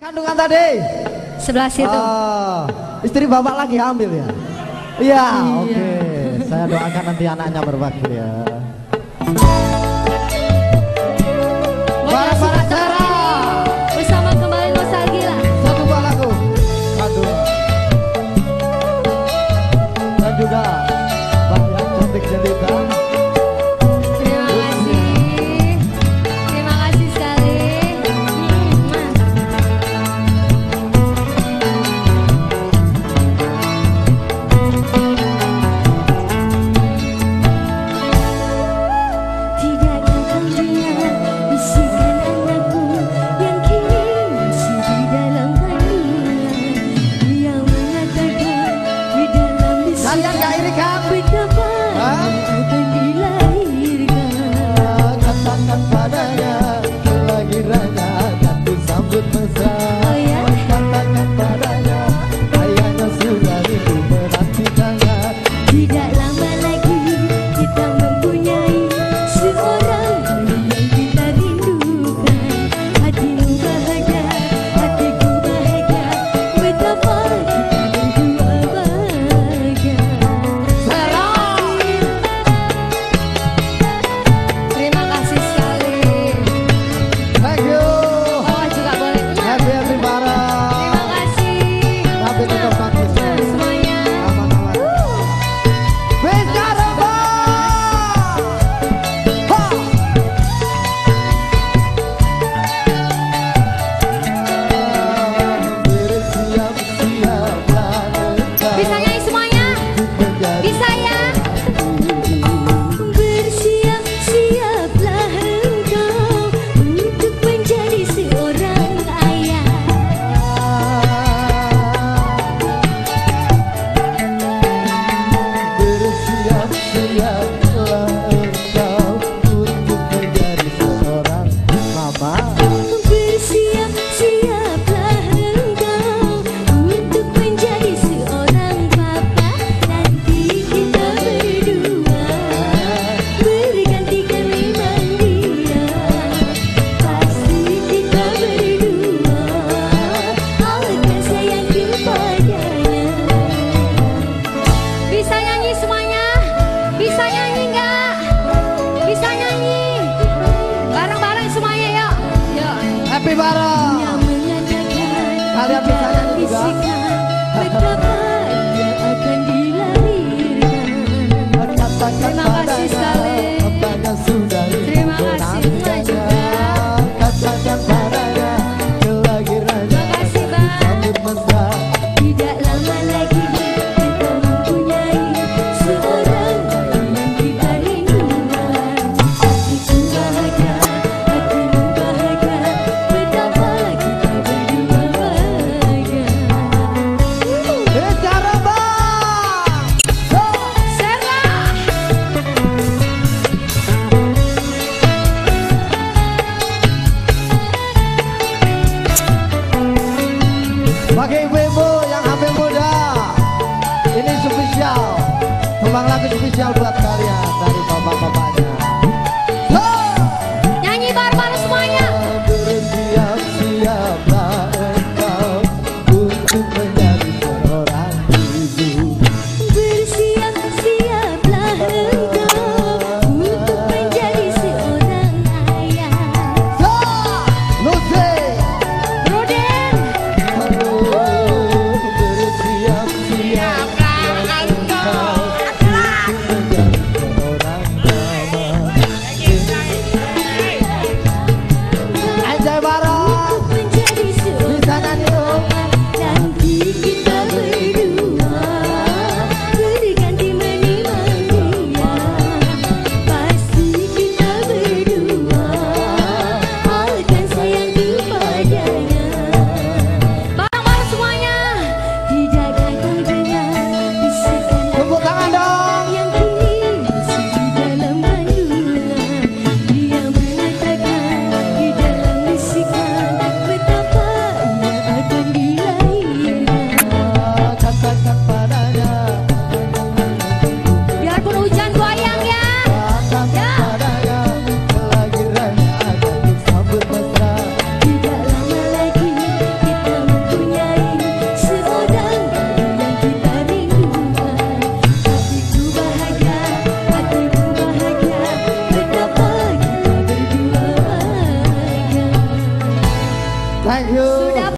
Kandungan tadi sebelah situ. Istri bapak lagi hamil ya? Iya, oke. Okay. Saya doakan nanti anaknya berbakti ya. Para Sarah bersama kembali nostalgia. Satu buah lagu. Aduh. Dan juga Mbak yang cantik jelita. Terima kasih sekali. Happy bareng. Kalian bisa nyanyi juga. Terima kasih sekali. Terima kasih juga. Terima kasih Bang. Tidak lama lagi kita mempunyai seorang yang kita rindukan. Hatiku bahagia, hatimu bahagia, betapa kita berdua bahagia. Bicara Bang. Serah. Bagi ibu-ibu yang hamil muda, ini spesial, kembang lagu spesial buat kalian dari bapak-bapaknya. Nyanyi bareng-bareng semuanya. Bersiap-siaplah engkau untuk menjadi seorang ibu. Bersiap-siaplah engkau untuk menjadi seorang ayah. Lucy. Roden. Bersiap-siaplah engkau untuk menjadi Thank you. Sudah